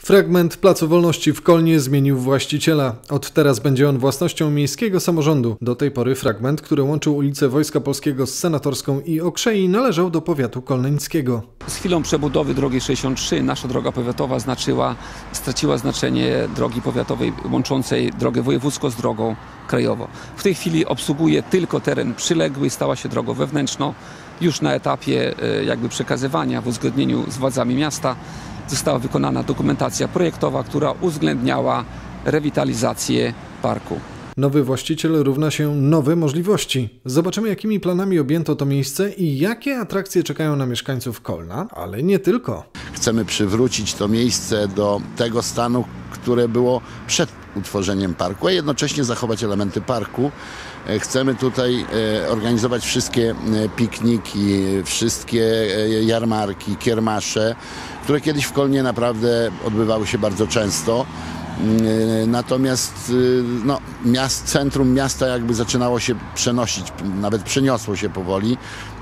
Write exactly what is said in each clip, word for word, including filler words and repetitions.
Fragment Placu Wolności w Kolnie zmienił właściciela. Od teraz będzie on własnością miejskiego samorządu. Do tej pory fragment, który łączył ulicę Wojska Polskiego z Senatorską i Okrzei, należał do powiatu kolneńskiego. Z chwilą przebudowy drogi sześćdziesiąt trzy nasza droga powiatowa znaczyła, straciła znaczenie drogi powiatowej łączącej drogę wojewódzką z drogą krajową. W tej chwili obsługuje tylko teren przyległy, stała się drogą wewnętrzną. Już na etapie jakby przekazywania w uzgodnieniu z władzami miasta została wykonana dokumentacja projektowa, która uwzględniała rewitalizację parku. Nowy właściciel równa się nowe możliwości. Zobaczymy, jakimi planami objęto to miejsce i jakie atrakcje czekają na mieszkańców Kolna, ale nie tylko. Chcemy przywrócić to miejsce do tego stanu, które było przed utworzeniem parku, a jednocześnie zachować elementy parku. Chcemy tutaj organizować wszystkie pikniki, wszystkie jarmarki, kiermasze, które kiedyś w Kolnie naprawdę odbywały się bardzo często. Natomiast no, miast, centrum miasta jakby zaczynało się przenosić, nawet przeniosło się powoli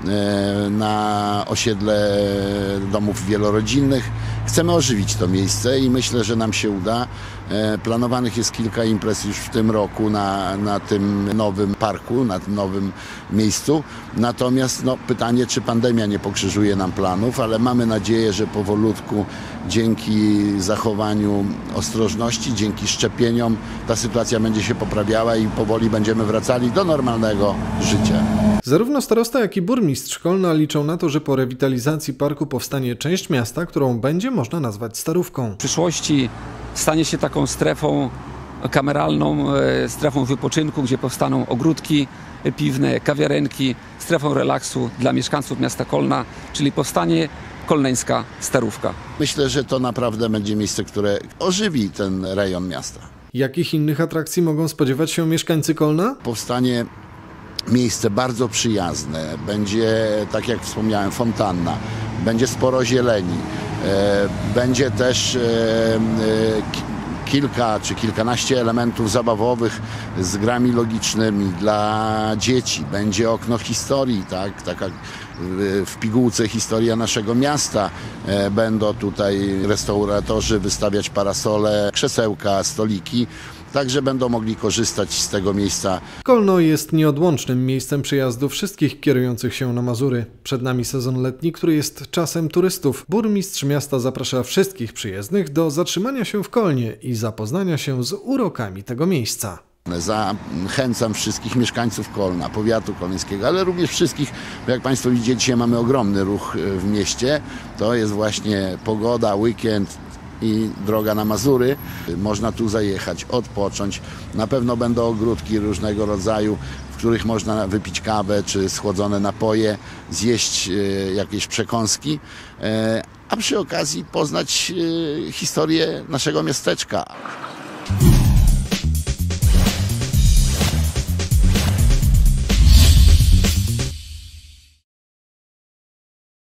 na osiedle domów wielorodzinnych. Chcemy ożywić to miejsce i myślę, że nam się uda. Planowanych jest kilka imprez już w tym roku na, na tym nowym parku, na tym nowym miejscu. Natomiast no, pytanie, czy pandemia nie pokrzyżuje nam planów, ale mamy nadzieję, że powolutku dzięki zachowaniu ostrożności, dzięki szczepieniom ta sytuacja będzie się poprawiała i powoli będziemy wracali do normalnego życia. Zarówno starosta, jak i burmistrz Kolna liczą na to, że po rewitalizacji parku powstanie część miasta, którą będzie można nazwać Starówką. W przyszłości stanie się taką strefą kameralną, strefą wypoczynku, gdzie powstaną ogródki piwne, kawiarenki, strefą relaksu dla mieszkańców miasta Kolna, czyli powstanie kolneńska Starówka. Myślę, że to naprawdę będzie miejsce, które ożywi ten rejon miasta. Jakich innych atrakcji mogą spodziewać się mieszkańcy Kolna? Powstanie miejsce bardzo przyjazne, będzie, tak jak wspomniałem, fontanna, będzie sporo zieleni, będzie też kilka czy kilkanaście elementów zabawowych z grami logicznymi dla dzieci. Będzie okno historii, tak? Taka w pigułce historia naszego miasta. Będą tutaj restauratorzy wystawiać parasole, krzesełka, stoliki. Także będą mogli korzystać z tego miejsca. Kolno jest nieodłącznym miejscem przyjazdu wszystkich kierujących się na Mazury. Przed nami sezon letni, który jest czasem turystów. Burmistrz miasta zaprasza wszystkich przyjezdnych do zatrzymania się w Kolnie i zapoznania się z urokami tego miejsca. Zachęcam wszystkich mieszkańców Kolna, powiatu kolneńskiego, ale również wszystkich, bo jak Państwo widzicie, dzisiaj mamy ogromny ruch w mieście. To jest właśnie pogoda, weekend i droga na Mazury. Można tu zajechać, odpocząć. Na pewno będą ogródki różnego rodzaju, w których można wypić kawę czy schłodzone napoje, zjeść jakieś przekąski, a przy okazji poznać historię naszego miasteczka.